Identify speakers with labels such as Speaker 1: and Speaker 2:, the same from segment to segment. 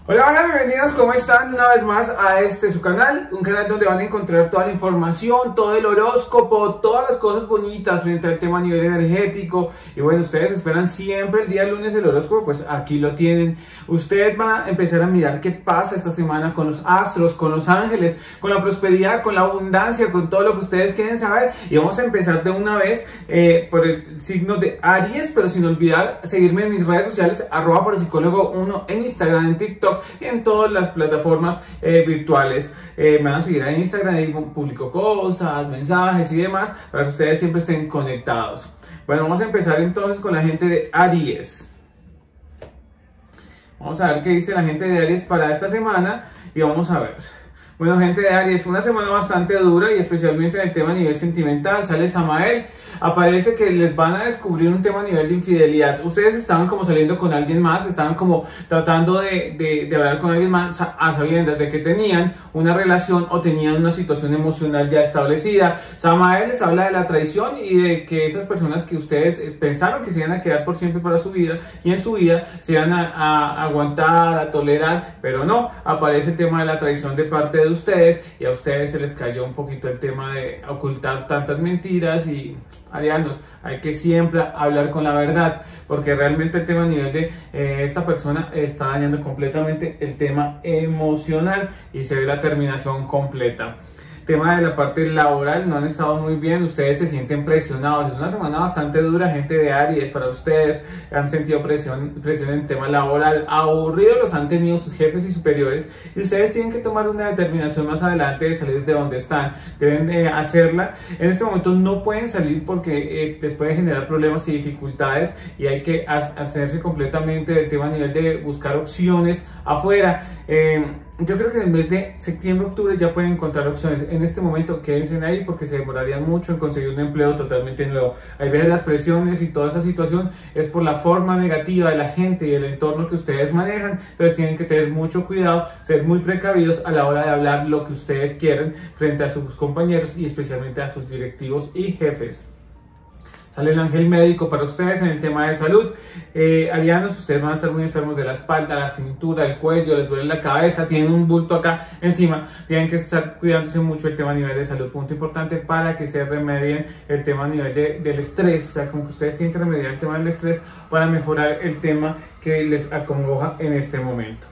Speaker 1: Hola, hola, bienvenidos, ¿cómo están? Una vez más a su canal, un canal donde van a encontrar toda la información, todo el horóscopo, todas las cosas bonitas frente al tema a nivel energético. Y bueno, ustedes esperan siempre el día lunes el horóscopo, pues aquí lo tienen. Ustedes van a empezar a mirar qué pasa esta semana con los astros, con los ángeles, con la prosperidad, con la abundancia, con todo lo que ustedes quieren saber. Y vamos a empezar de una vez por el signo de Aries, pero sin olvidar seguirme en mis redes sociales, @parapsicólogo1 en Instagram, en TikTok y en todas las plataformas virtuales. Me van a seguir en Instagram, ahí publico cosas, mensajes y demás para que ustedes siempre estén conectados. Bueno, vamos a empezar entonces con la gente de Aries. Vamos a ver qué dice la gente de Aries para esta semana y vamos a ver. Bueno, gente de Aries, una semana bastante dura y especialmente en el tema a nivel sentimental. Sale Samael, aparece que les van a descubrir un tema a nivel de infidelidad. Ustedes estaban como saliendo con alguien más, estaban como tratando de hablar con alguien más a sabiendas de que tenían una relación o tenían una situación emocional ya establecida. Samael les habla de la traición y de que esas personas que ustedes pensaron que se iban a quedar por siempre para su vida y en su vida se iban a aguantar, a tolerar, pero no, aparece el tema de la traición de parte de ustedes y a ustedes se les cayó un poquito el tema de ocultar tantas mentiras. Y arianos, hay que siempre hablar con la verdad, porque realmente el tema a nivel de esta persona está dañando completamente el tema emocional y se ve la terminación completa. Tema de la parte laboral, no han estado muy bien, ustedes se sienten presionados, es una semana bastante dura, gente de Aries, para ustedes han sentido presión en el tema laboral, aburridos los han tenido sus jefes y superiores y ustedes tienen que tomar una determinación más adelante de salir de donde están, deben hacerla. En este momento no pueden salir porque les puede generar problemas y dificultades y hay que hacerse completamente del tema a nivel de buscar opciones afuera. Yo creo que en el mes de septiembre, octubre ya pueden encontrar opciones. En este momento quédense ahí porque se demorarían mucho en conseguir un empleo totalmente nuevo. Hay veces las presiones y toda esa situación es por la forma negativa de la gente y el entorno que ustedes manejan. Entonces tienen que tener mucho cuidado, ser muy precavidos a la hora de hablar lo que ustedes quieren frente a sus compañeros y especialmente a sus directivos y jefes. Sale el ángel médico para ustedes en el tema de salud. Arianos, ustedes van a estar muy enfermos de la espalda, la cintura, el cuello, les duele la cabeza, tienen un bulto acá encima. Tienen que estar cuidándose mucho el tema a nivel de salud. Punto importante para que se remedien el tema a nivel del estrés. O sea, como que ustedes tienen que remediar el tema del estrés para mejorar el tema que les acongoja en este momento.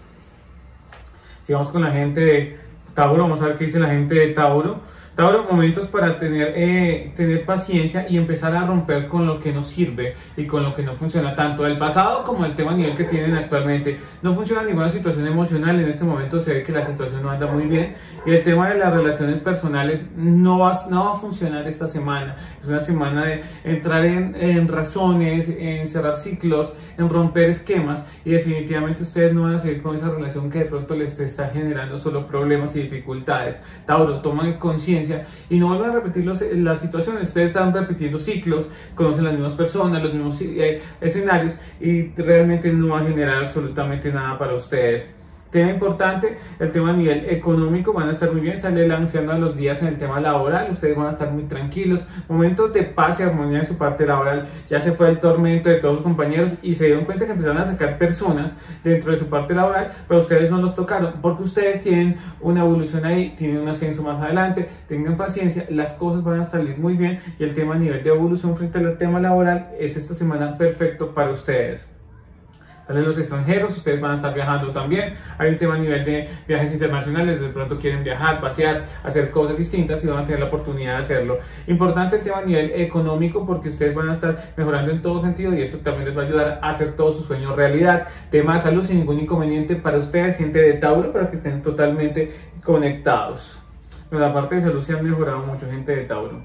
Speaker 1: Sigamos con la gente de Tauro. Vamos a ver qué dice la gente de Tauro. Tauro, momentos para tener paciencia y empezar a romper con lo que no sirve y con lo que no funciona, tanto del pasado como el tema a nivel que tienen actualmente. No funciona ninguna situación emocional, en este momento se ve que la situación no anda muy bien y el tema de las relaciones personales no va a funcionar esta semana. Es una semana de entrar en razones, en cerrar ciclos, en romper esquemas y definitivamente ustedes no van a seguir con esa relación que de pronto les está generando solo problemas y dificultades. Tauro, toman conciencia y no vuelvan a repetir las situaciones. Ustedes están repitiendo ciclos, conocen las mismas personas, los mismos escenarios y realmente no va a generar absolutamente nada para ustedes. Tema importante, el tema a nivel económico, van a estar muy bien, sale el anciano de los días en el tema laboral, ustedes van a estar muy tranquilos, momentos de paz y armonía de su parte laboral, ya se fue el tormento de todos sus compañeros y se dieron cuenta que empezaron a sacar personas dentro de su parte laboral, pero ustedes no los tocaron, porque ustedes tienen una evolución ahí, tienen un ascenso más adelante, tengan paciencia, las cosas van a salir muy bien y el tema a nivel de evolución frente al tema laboral es esta semana perfecto para ustedes. Salen los extranjeros, ustedes van a estar viajando también. Hay un tema a nivel de viajes internacionales, de pronto quieren viajar, pasear, hacer cosas distintas y van a tener la oportunidad de hacerlo. Importante el tema a nivel económico porque ustedes van a estar mejorando en todo sentido y eso también les va a ayudar a hacer todos sus sueños realidad. Tema de salud sin ningún inconveniente para ustedes, gente de Tauro, para que estén totalmente conectados. Pero la parte de salud se ha mejorado mucho, gente de Tauro.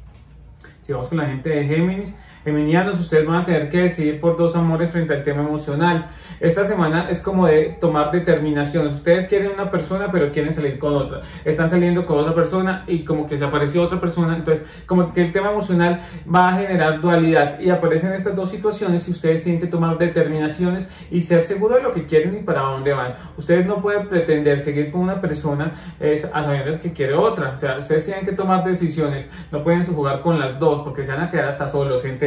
Speaker 1: Si vamos con la gente de Géminis. Geminianos, ustedes van a tener que decidir por dos amores frente al tema emocional. Esta semana es como de tomar determinaciones. Ustedes quieren una persona, pero quieren salir con otra. Están saliendo con otra persona y como que se apareció otra persona. Entonces, como que el tema emocional va a generar dualidad y aparecen estas dos situaciones y ustedes tienen que tomar determinaciones y ser seguros de lo que quieren y para dónde van. Ustedes no pueden pretender seguir con una persona a sabiendas que quiere otra. O sea, ustedes tienen que tomar decisiones. No pueden jugar con las dos porque se van a quedar hasta solos, gente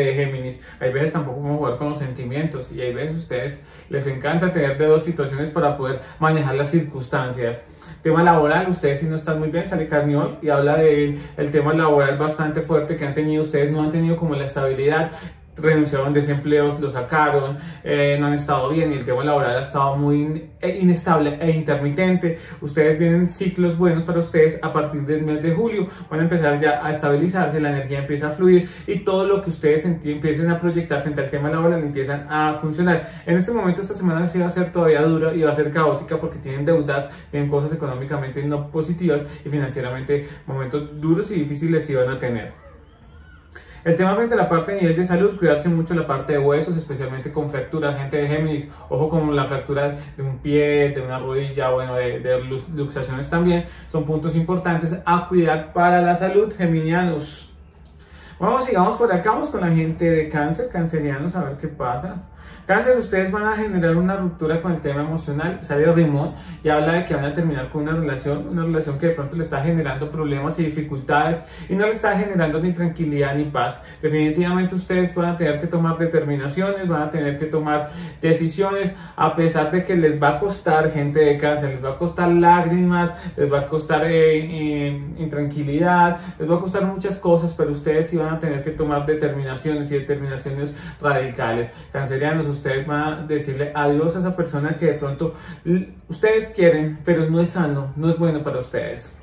Speaker 1: de Géminis. Hay veces tampoco podemos jugar con los sentimientos y hay veces a ustedes les encanta tener de dos situaciones para poder manejar las circunstancias. Tema laboral, ustedes si no están muy bien, sale Carniol y habla del tema laboral bastante fuerte que han tenido. Ustedes no han tenido como la estabilidad, renunciaron desempleos, lo sacaron, no han estado bien y el tema laboral ha estado muy inestable e intermitente. Ustedes vienen ciclos buenos para ustedes a partir del mes de julio, van a empezar ya a estabilizarse, la energía empieza a fluir y todo lo que ustedes empiecen a proyectar frente al tema laboral empiezan a funcionar. En este momento esta semana sí va a ser todavía dura y va a ser caótica porque tienen deudas, tienen cosas económicamente no positivas y financieramente momentos duros y difíciles sí van a tener. El tema frente a la parte de nivel de salud, cuidarse mucho la parte de huesos, especialmente con fracturas, gente de Géminis, ojo con la fractura de un pie, de una rodilla, bueno, de luxaciones también, son puntos importantes a cuidar para la salud, geminianos. Vamos, sigamos por acá, vamos con la gente de Cáncer, cancerianos, a ver qué pasa. Cáncer, ustedes van a generar una ruptura con el tema emocional, sale Rimón y habla de que van a terminar con una relación que de pronto le está generando problemas y dificultades y no le está generando ni tranquilidad ni paz. Definitivamente ustedes van a tener que tomar determinaciones, van a tener que tomar decisiones, a pesar de que les va a costar, gente de Cáncer, les va a costar lágrimas, les va a costar intranquilidad, les va a costar muchas cosas, pero ustedes sí van a tener que tomar determinaciones y determinaciones radicales. Cancerianos, ustedes van a decirle adiós a esa persona que de pronto ustedes quieren, pero no es sano, no es bueno para ustedes.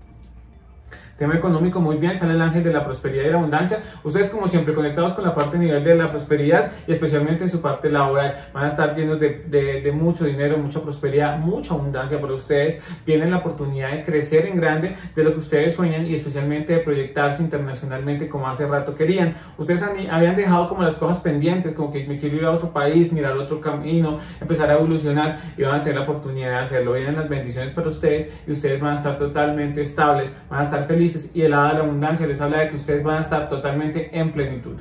Speaker 1: Tema económico, muy bien, sale el ángel de la prosperidad y la abundancia. Ustedes como siempre conectados con la parte nivel de la prosperidad y especialmente en su parte laboral. Van a estar llenos de mucho dinero, mucha prosperidad, mucha abundancia para ustedes. Viene la oportunidad de crecer en grande de lo que ustedes sueñan y especialmente de proyectarse internacionalmente como hace rato querían. Ustedes habían dejado como las cosas pendientes, como que me quiero ir a otro país, mirar otro camino, empezar a evolucionar y van a tener la oportunidad de hacerlo. Vienen las bendiciones para ustedes y ustedes van a estar totalmente estables, van a estar felices y el hada de la abundancia les habla de que ustedes van a estar totalmente en plenitud.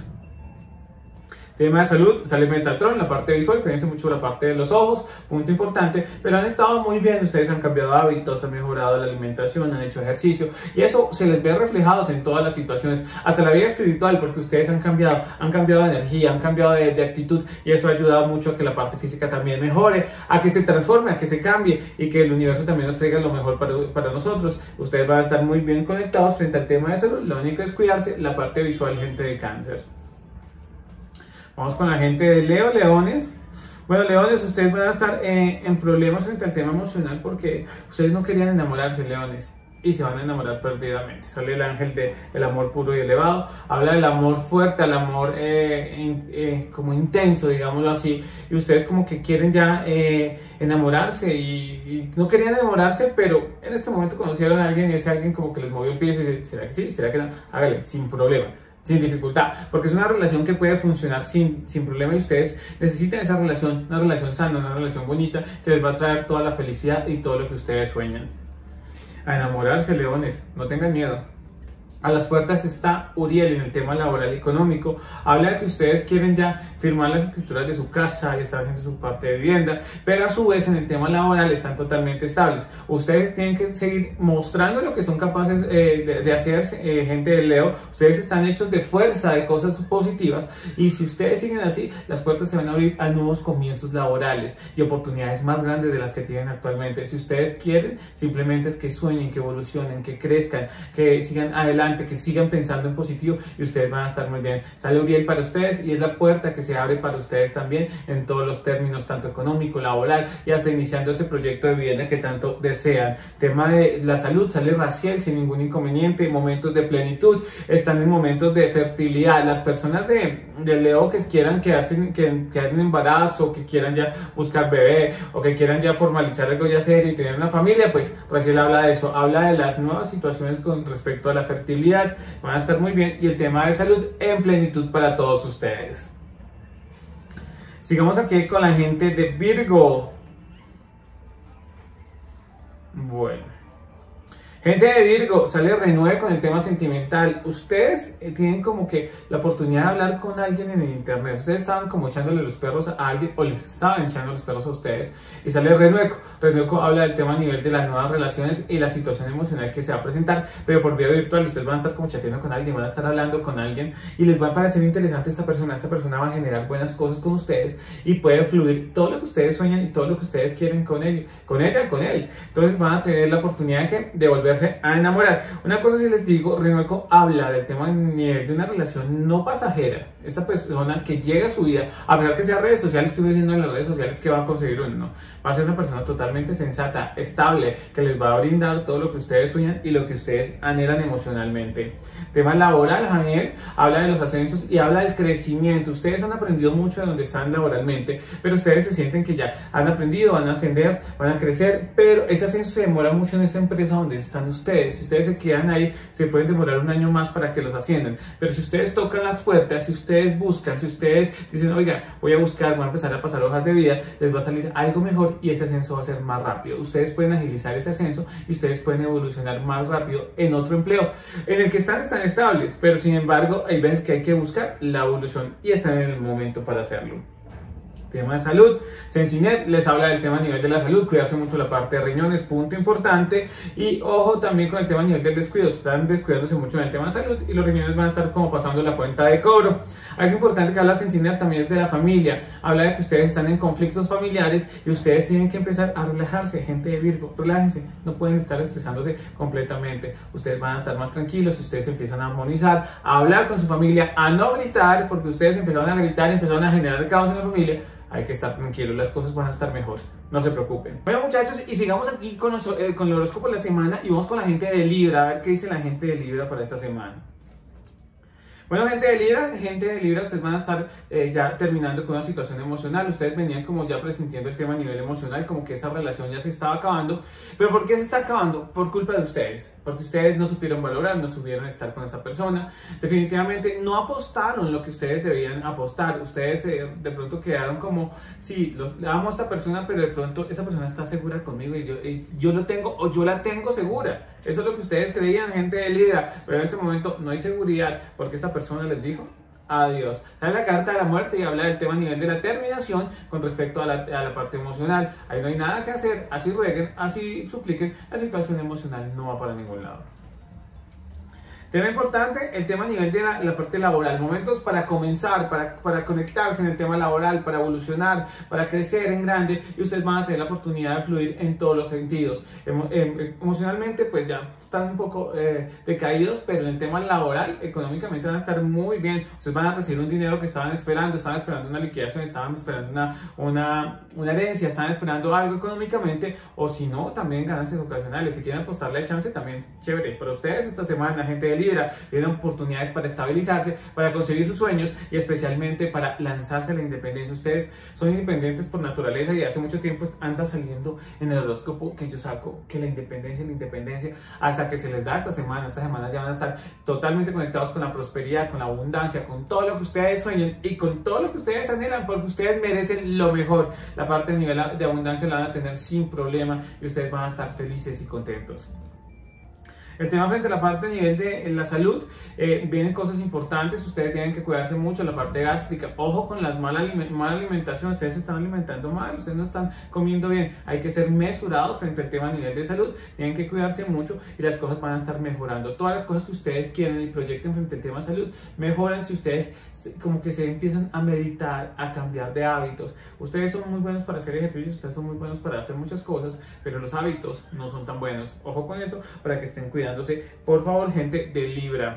Speaker 1: Tema de salud, sale Metatron, la parte visual, cuídense mucho la parte de los ojos, punto importante, pero han estado muy bien, ustedes han cambiado hábitos, han mejorado la alimentación, han hecho ejercicio y eso se les ve reflejados en todas las situaciones, hasta la vida espiritual, porque ustedes han cambiado de energía, han cambiado de actitud y eso ha ayudado mucho a que la parte física también mejore, a que se transforme, a que se cambie y que el universo también nos traiga lo mejor para nosotros. Ustedes van a estar muy bien conectados frente al tema de salud, lo único es cuidarse la parte visual, gente de Cáncer. Vamos con la gente de Leo, Leones. Bueno, Leones, ustedes van a estar en problemas frente al tema emocional porque ustedes no querían enamorarse, Leones, y se van a enamorar perdidamente. Sale el ángel del amor puro y elevado, habla del amor fuerte, el amor como intenso, digámoslo así, y ustedes como que quieren ya enamorarse y no querían enamorarse, pero en este momento conocieron a alguien y ese alguien como que les movió el pie y dice, ¿será que sí? ¿Será que no? Hágale, sin problema. Sin dificultad, porque es una relación que puede funcionar sin problema y ustedes necesitan esa relación, una relación sana, una relación bonita que les va a traer toda la felicidad y todo lo que ustedes sueñan. A enamorarse, Leones, no tengan miedo. A las puertas está Uriel en el tema laboral y económico. Habla de que ustedes quieren ya firmar las escrituras de su casa y estar haciendo su parte de vivienda, pero a su vez en el tema laboral están totalmente estables. Ustedes tienen que seguir mostrando lo que son capaces de hacer, gente de Leo. Ustedes están hechos de fuerza, de cosas positivas y si ustedes siguen así, las puertas se van a abrir a nuevos comienzos laborales y oportunidades más grandes de las que tienen actualmente. Si ustedes quieren, simplemente es que sueñen, que evolucionen, que crezcan, que sigan adelante, que sigan pensando en positivo y ustedes van a estar muy bien. Sale Uriel para ustedes y es la puerta que se abre para ustedes también en todos los términos, tanto económico, laboral y hasta iniciando ese proyecto de vivienda que tanto desean. Tema de la salud, sale Raciel sin ningún inconveniente, momentos de plenitud, están en momentos de fertilidad. Las personas de Leo que quieran que hacen embarazo, que quieran ya buscar bebé o que quieran ya formalizar algo ya serio y tener una familia, pues Raciel habla de eso, habla de las nuevas situaciones con respecto a la fertilidad. Van a estar muy bien y el tema de salud en plenitud para todos ustedes. Sigamos aquí con la gente de Virgo. Bueno, Gente de Virgo, sale renueve con el tema sentimental. Ustedes tienen como que la oportunidad de hablar con alguien en el internet. Ustedes estaban como echándole los perros a alguien o les estaban echando los perros a ustedes. Y sale renueco. Renueco habla del tema a nivel de las nuevas relaciones y la situación emocional que se va a presentar. Pero por vía virtual ustedes van a estar como chateando con alguien, van a estar hablando con alguien y les va a parecer interesante esta persona. Esta persona va a generar buenas cosas con ustedes y puede fluir todo lo que ustedes sueñan y todo lo que ustedes quieren con ella, con él. Entonces van a tener la oportunidad de volverse a enamorar. Una cosa si les digo, Renueco habla del tema del nivel de una relación no pasajera. Esta persona que llega a su vida, a pesar que sea redes sociales, que uno dice no en las redes sociales que va a conseguir uno, no. Va a ser una persona totalmente sensata, estable, que les va a brindar todo lo que ustedes sueñan y lo que ustedes anhelan emocionalmente. Tema laboral, Daniel habla de los ascensos y habla del crecimiento. Ustedes han aprendido mucho de donde están laboralmente, pero ustedes se sienten que ya han aprendido, van a ascender, van a crecer, pero ese ascenso se demora mucho en esa empresa donde están ustedes. Si ustedes se quedan ahí, se pueden demorar un año más para que los asciendan. Pero si ustedes tocan las puertas, si ustedes buscan, si ustedes dicen, oiga, voy a buscar, voy a empezar a pasar hojas de vida, les va a salir algo mejor y ese ascenso va a ser más rápido. Ustedes pueden agilizar ese ascenso y ustedes pueden evolucionar más rápido en otro empleo en el que están estables, pero sin embargo hay veces que hay que buscar la evolución y están en el momento para hacerlo. Tema de salud, Sensinet les habla del tema a nivel de la salud, cuidarse mucho la parte de riñones, punto importante, y ojo también con el tema a nivel del descuido, están descuidándose mucho en el tema de salud y los riñones van a estar como pasando la cuenta de cobro. Algo importante que habla Sensinet también es de la familia, habla de que ustedes están en conflictos familiares y ustedes tienen que empezar a relajarse. Gente de Virgo, relájense, no pueden estar estresándose completamente, ustedes van a estar más tranquilos, ustedes empiezan a armonizar, a hablar con su familia, a no gritar, porque ustedes empezaron a gritar y empezaron a generar caos en la familia. Hay que estar tranquilos, las cosas van a estar mejor, no se preocupen. Bueno muchachos, y sigamos aquí con el horóscopo de la semana y vamos con la gente de Libra, a ver qué dice la gente de Libra para esta semana. Bueno, gente de Libra, ustedes van a estar ya terminando con una situación emocional. Ustedes venían como ya presintiendo el tema a nivel emocional, como que esa relación ya se estaba acabando. ¿Pero por qué se está acabando? Por culpa de ustedes. Porque ustedes no supieron valorar, no supieron estar con esa persona. Definitivamente no apostaron lo que ustedes debían apostar. Ustedes de pronto quedaron como, sí, le amo a esta persona, pero de pronto esa persona está segura conmigo y yo lo tengo o yo la tengo segura. Eso es lo que ustedes creían, gente de Libra, pero en este momento no hay seguridad porque esta persona les dijo adiós. Sale la carta de la muerte y habla del tema a nivel de la terminación con respecto a la parte emocional. Ahí no hay nada que hacer, así rueguen, así supliquen, la situación emocional no va para ningún lado. Tema importante, el tema a nivel de la parte laboral, momentos para comenzar, para conectarse en el tema laboral, para evolucionar, para crecer en grande y ustedes van a tener la oportunidad de fluir en todos los sentidos. Emocionalmente pues ya están un poco decaídos, pero en el tema laboral, económicamente van a estar muy bien. Ustedes van a recibir un dinero que estaban esperando una liquidación, estaban esperando una herencia, estaban esperando algo económicamente o si no, también ganancias ocasionales. Si quieren apostarle el chance también es chévere. Para ustedes esta semana, gente de Libra, tienen oportunidades para estabilizarse, para conseguir sus sueños y especialmente para lanzarse a la independencia. Ustedes son independientes por naturaleza y hace mucho tiempo anda saliendo en el horóscopo que yo saco que la independencia, hasta que se les da esta semana ya van a estar totalmente conectados con la prosperidad, con la abundancia, con todo lo que ustedes sueñen y con todo lo que ustedes anhelan, porque ustedes merecen lo mejor. La parte de nivel de abundancia la van a tener sin problema y ustedes van a estar felices y contentos. El tema frente a la parte a nivel de la salud, vienen cosas importantes, ustedes tienen que cuidarse mucho, la parte gástrica, ojo con la mala alimentación, ustedes se están alimentando mal, ustedes no están comiendo bien, hay que ser mesurados frente al tema a nivel de salud, tienen que cuidarse mucho y las cosas van a estar mejorando. Todas las cosas que ustedes quieren y proyecten frente al tema de salud, mejoran si ustedes como que se empiezan a meditar, a cambiar de hábitos. Ustedes son muy buenos para hacer ejercicios, ustedes son muy buenos para hacer muchas cosas, pero los hábitos no son tan buenos. Ojo con eso para que estén cuidándose, por favor, gente de Libra.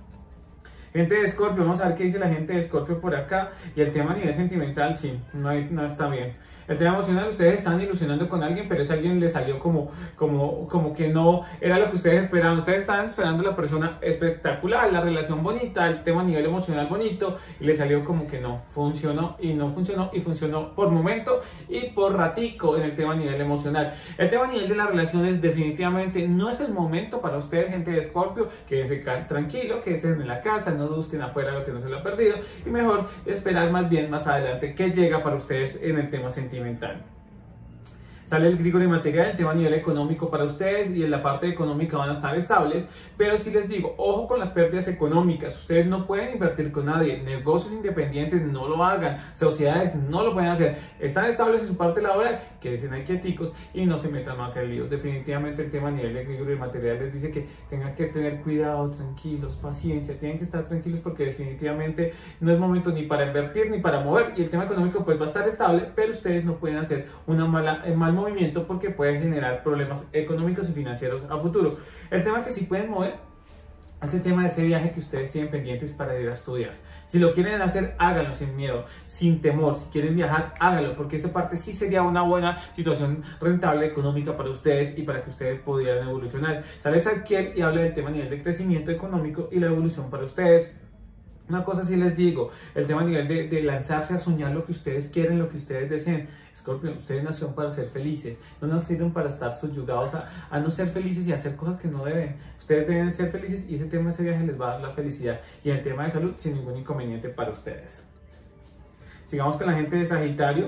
Speaker 1: Gente de Escorpio, vamos a ver qué dice la gente de Escorpio por acá. Y el tema a nivel sentimental, sí, no está bien. El tema emocional, ustedes están ilusionando con alguien, pero ese alguien le salió como que no era lo que ustedes esperaban. Ustedes estaban esperando a la persona espectacular, la relación bonita, el tema a nivel emocional bonito, y le salió como que no funcionó y no funcionó y funcionó por momento y por ratico en el tema a nivel emocional. El tema a nivel de las relaciones definitivamente no es el momento para ustedes, gente de Escorpio. Quédense tranquilo, quédense en la casa, no busquen afuera lo que no se lo ha perdido y mejor esperar más bien más adelante que llega para ustedes en el tema sentimental. Sale el Grigori material, el tema a nivel económico para ustedes y en la parte económica van a estar estables, pero sí les digo, ojo con las pérdidas económicas, ustedes no pueden invertir con nadie, negocios independientes no lo hagan, sociedades no lo pueden hacer, están estables en su parte laboral, quédense ahí quieticos y no se metan más en líos. Definitivamente el tema a nivel de Grigori material les dice que tengan que tener cuidado, tranquilos, paciencia, tienen que estar tranquilos porque definitivamente no es momento ni para invertir ni para mover y el tema económico pues va a estar estable, pero ustedes no pueden hacer un mal movimiento porque puede generar problemas económicos y financieros a futuro. El tema que sí pueden mover es el tema de ese viaje que ustedes tienen pendientes para ir a estudiar. Si lo quieren hacer, háganlo sin miedo, sin temor. Si quieren viajar, háganlo, porque esa parte sí sería una buena situación rentable económica para ustedes y para que ustedes pudieran evolucionar. Sale Zadkiel y habla del tema a nivel de crecimiento económico y la evolución para ustedes. Una cosa sí les digo, el tema a nivel de lanzarse a soñar lo que ustedes quieren, lo que ustedes deseen. Escorpio, ustedes nacieron para ser felices, no nacieron para estar subyugados a no ser felices y hacer cosas que no deben. Ustedes deben ser felices y ese tema, ese viaje les va a dar la felicidad. Y el tema de salud, sin ningún inconveniente para ustedes. Sigamos con la gente de Sagitario.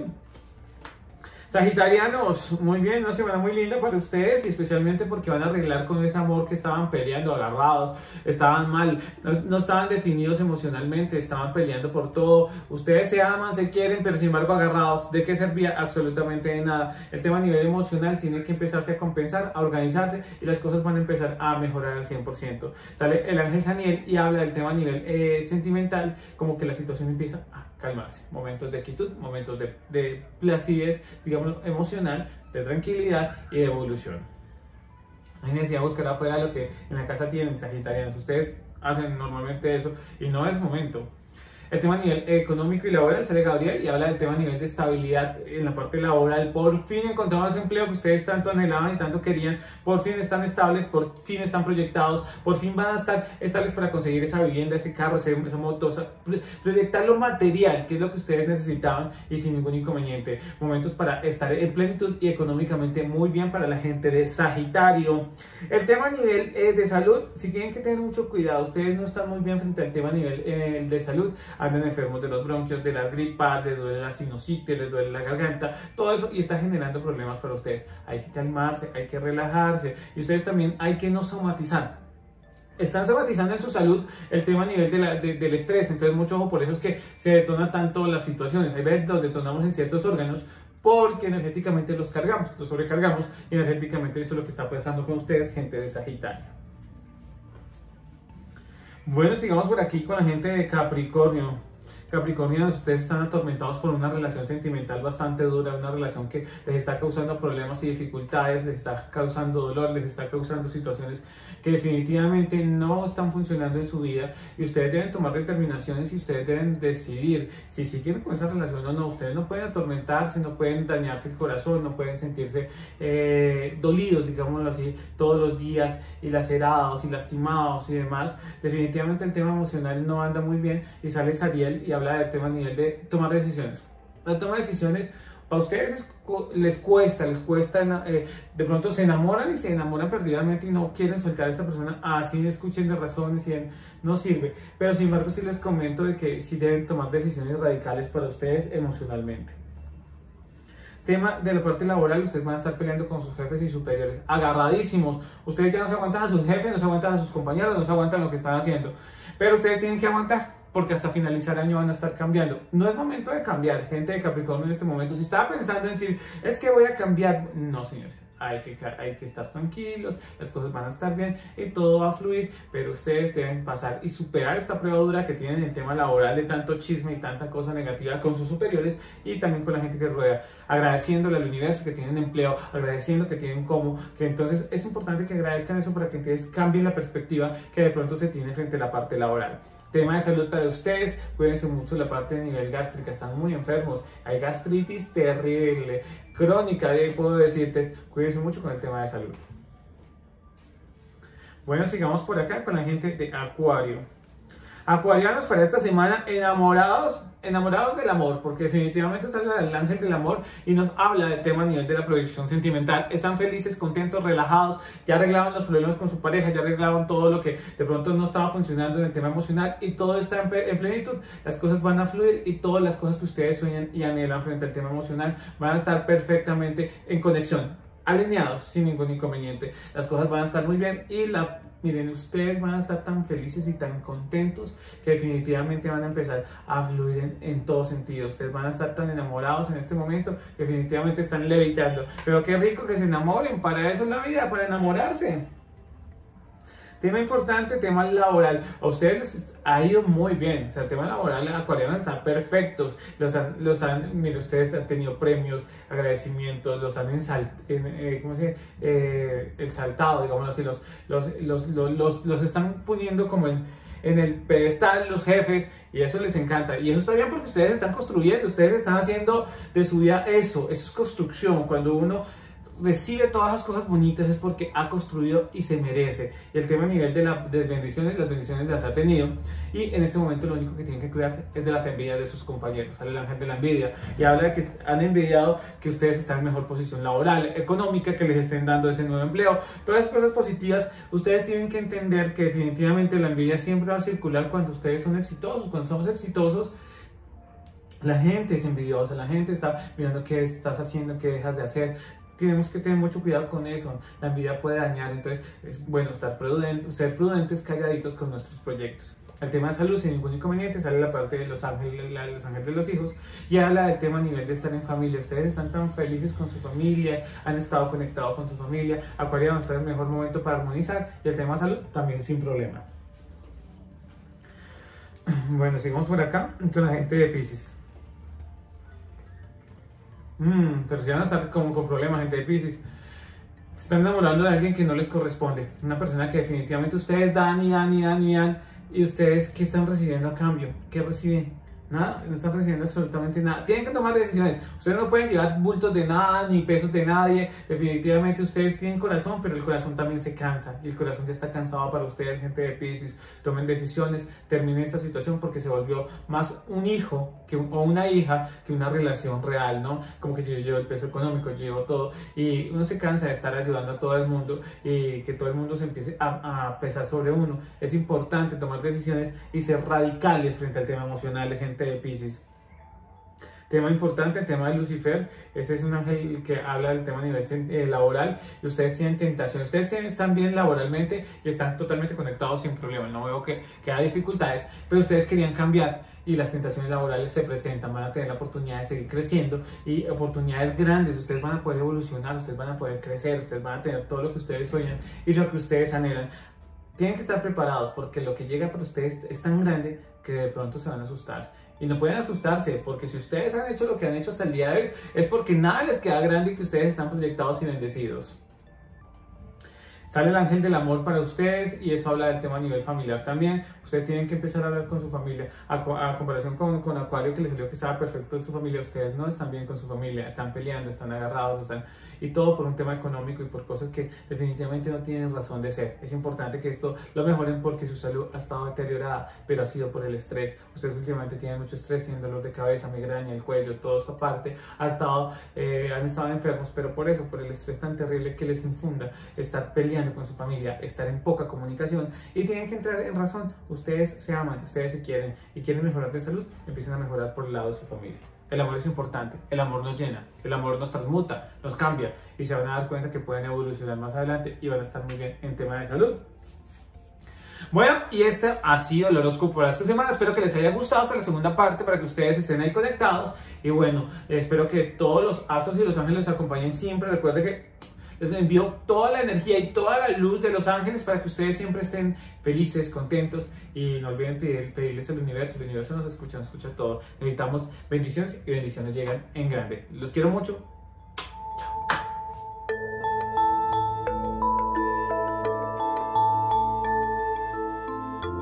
Speaker 1: Sagitarianos, muy bien, una semana muy linda para ustedes y especialmente porque van a arreglar con ese amor que estaban peleando, agarrados, estaban mal, no estaban definidos emocionalmente, estaban peleando por todo. Ustedes se aman, se quieren, pero sin embargo agarrados. ¿De qué servía? Absolutamente de nada. El tema a nivel emocional tiene que empezarse a compensar, a organizarse y las cosas van a empezar a mejorar al 100%. Sale el ángel Janiel y habla del tema a nivel sentimental, como que la situación empieza a calmarse, momentos de quietud, momentos de placidez, digamos, emocional, de tranquilidad y de evolución. Hay necesidad de buscar afuera lo que en la casa tienen, sagitarianos. Ustedes hacen normalmente eso y no es momento. El tema a nivel económico y laboral sale Gabriel y habla del tema a nivel de estabilidad en la parte laboral. Por fin encontramos ese empleo que ustedes tanto anhelaban y tanto querían. Por fin están estables, por fin están proyectados, por fin van a estar estables para conseguir esa vivienda, ese carro, esa moto, proyectar lo material, que es lo que ustedes necesitaban y sin ningún inconveniente. Momentos para estar en plenitud y económicamente muy bien para la gente de Sagitario. El tema a nivel de salud, si tienen que tener mucho cuidado, ustedes no están muy bien frente al tema a nivel de salud. Andan enfermos de los bronquios, de las gripas, les duele la sinusitis, les duele la garganta, todo eso y está generando problemas para ustedes. Hay que calmarse, hay que relajarse y ustedes también hay que no somatizar. Están somatizando en su salud el tema a nivel del estrés, entonces mucho ojo, por eso es que se detona tanto las situaciones. Hay veces los detonamos en ciertos órganos porque energéticamente los cargamos, los sobrecargamos y energéticamente eso es lo que está pasando con ustedes, gente de Sagitario. Bueno, sigamos por aquí con la gente de Capricornio. Capricornianos, ustedes están atormentados por una relación sentimental bastante dura, una relación que les está causando problemas y dificultades, les está causando dolor, les está causando situaciones que definitivamente no están funcionando en su vida y ustedes deben tomar determinaciones y ustedes deben decidir si siguen con esa relación o no. Ustedes no pueden atormentarse, no pueden dañarse el corazón, no pueden sentirse dolidos, digámoslo así, todos los días y lacerados y lastimados y demás. Definitivamente el tema emocional no anda muy bien y sale Sariel y habla del tema a nivel de tomar decisiones. La toma de decisiones para ustedes les cuesta, de pronto se enamoran y se enamoran perdidamente y no quieren soltar a esta persona, así escuchen de razones y no sirve, pero sin embargo sí les comento de que sí deben tomar decisiones radicales para ustedes emocionalmente. Tema de la parte laboral, ustedes van a estar peleando con sus jefes y superiores, agarradísimos. Ustedes ya no se aguantan a sus jefes, no se aguantan a sus compañeros, no se aguantan lo que están haciendo, pero ustedes tienen que aguantar, porque hasta finalizar el año van a estar cambiando. No es momento de cambiar, gente de Capricornio en este momento. Si estaba pensando en decir, es que voy a cambiar, no señores, hay que estar tranquilos, las cosas van a estar bien y todo va a fluir, pero ustedes deben pasar y superar esta prueba dura que tienen en el tema laboral de tanto chisme y tanta cosa negativa con sus superiores y también con la gente que rodea, agradeciéndole al universo que tienen empleo, agradeciendo que tienen que entonces es importante que agradezcan eso para que entonces cambien la perspectiva que de pronto se tiene frente a la parte laboral. Tema de salud para ustedes, cuídense mucho la parte de nivel gástrica, están muy enfermos, hay gastritis terrible, crónica, puedo decirte, cuídense mucho con el tema de salud. Bueno, sigamos por acá con la gente de Acuario. Acuarianos, para esta semana enamorados enamorados del amor, porque definitivamente sale el ángel del amor y nos habla del tema a nivel de la proyección sentimental. Están felices, contentos, relajados, ya arreglaron los problemas con su pareja, ya arreglaron todo lo que de pronto no estaba funcionando en el tema emocional y todo está en plenitud. Las cosas van a fluir y todas las cosas que ustedes sueñan y anhelan frente al tema emocional van a estar perfectamente en conexión, alineados sin ningún inconveniente. Las cosas van a estar muy bien y miren, ustedes van a estar tan felices y tan contentos que definitivamente van a empezar a fluir en todo sentido. Ustedes van a estar tan enamorados en este momento que definitivamente están levitando. Pero qué rico que se enamoren, para eso es la vida, para enamorarse. Tema importante, tema laboral. A ustedes les ha ido muy bien. O sea, el tema laboral, acuarianos están perfectos. Mire, ustedes han tenido premios, agradecimientos, los han exaltado, digamos así, los están poniendo como en el pedestal los jefes, y eso les encanta. Y eso está bien porque ustedes están construyendo, ustedes están haciendo de su vida eso es construcción. Cuando uno recibe todas las cosas bonitas es porque ha construido y se merece. Y el tema a nivel de las bendiciones las ha tenido, y en este momento lo único que tienen que cuidarse es de las envidias de sus compañeros. Sale el ángel de la envidia y habla de que han envidiado que ustedes están en mejor posición laboral, económica, que les estén dando ese nuevo empleo, todas las cosas positivas. Ustedes tienen que entender que definitivamente la envidia siempre va a circular cuando ustedes son exitosos. Cuando somos exitosos, la gente es envidiosa, la gente está mirando qué estás haciendo, qué dejas de hacer. Tenemos que tener mucho cuidado con eso. La envidia puede dañar, entonces es bueno ser prudentes, calladitos con nuestros proyectos. El tema de salud, sin ningún inconveniente, sale la parte de los ángeles de los hijos, y habla del tema a nivel de estar en familia. Ustedes están tan felices con su familia, han estado conectados con su familia. Acuario está en el mejor momento para armonizar, y el tema de salud también sin problema. Bueno, sigamos por acá con la gente de Piscis. Pero si van a estar como con problemas, gente de Piscis. Se están enamorando de alguien que no les corresponde. Una persona que definitivamente ustedes dan y dan y dan y dan. Y ustedes, ¿qué están recibiendo a cambio? ¿Qué reciben? Nada, no están recibiendo absolutamente nada. Tienen que tomar decisiones. Ustedes no pueden llevar bultos de nada, ni pesos de nadie. Definitivamente ustedes tienen corazón, pero el corazón también se cansa. Y el corazón ya está cansado para ustedes, gente de Piscis. Tomen decisiones, terminen esta situación, porque se volvió más un hijo o una hija que una relación real, ¿no? Como que yo llevo el peso económico, yo llevo todo. Y uno se cansa de estar ayudando a todo el mundo y que todo el mundo se empiece a pesar sobre uno. Es importante tomar decisiones y ser radicales frente al tema emocional de gente de Piscis. Tema importante, el tema de Lucifer. Ese es un ángel que habla del tema a nivel laboral, y ustedes tienen tentación. Ustedes están bien laboralmente y están totalmente conectados sin problema. No veo que haya dificultades, pero ustedes querían cambiar y las tentaciones laborales se presentan. Van a tener la oportunidad de seguir creciendo y oportunidades grandes. Ustedes van a poder evolucionar, ustedes van a poder crecer, ustedes van a tener todo lo que ustedes sueñan y lo que ustedes anhelan. Tienen que estar preparados, porque lo que llega para ustedes es tan grande que de pronto se van a asustar. Y no pueden asustarse, porque si ustedes han hecho lo que han hecho hasta el día de hoy, es porque nada les queda grande y que ustedes están proyectados y bendecidos. Sale el ángel del amor para ustedes, y eso habla del tema a nivel familiar también. Ustedes tienen que empezar a hablar con su familia. A comparación con Acuario, que les salió que estaba perfecto en su familia, ustedes no están bien con su familia, están peleando, están agarrados, y todo por un tema económico y por cosas que definitivamente no tienen razón de ser. Es importante que esto lo mejoren, porque su salud ha estado deteriorada, pero ha sido por el estrés. Ustedes últimamente tienen mucho estrés, tienen dolor de cabeza, migraña, el cuello, toda esta parte. Han estado enfermos, pero por eso, por el estrés tan terrible que les infunda estar peleando con su familia, estar en poca comunicación, y tienen que entrar en razón. Ustedes se aman, ustedes se quieren y quieren mejorar de salud, empiecen a mejorar por el lado de su familia. El amor es importante, el amor nos llena, el amor nos transmuta, nos cambia, y se van a dar cuenta que pueden evolucionar más adelante y van a estar muy bien en tema de salud. Bueno, y este ha sido el horóscopo para esta semana. Espero que les haya gustado hasta la segunda parte, para que ustedes estén ahí conectados. Y bueno, espero que todos los astros y los ángeles los acompañen siempre. Recuerden que les envío toda la energía y toda la luz de los ángeles para que ustedes siempre estén felices, contentos, y no olviden pedirles al universo. El universo nos escucha todo. Necesitamos bendiciones, y bendiciones llegan en grande. Los quiero mucho.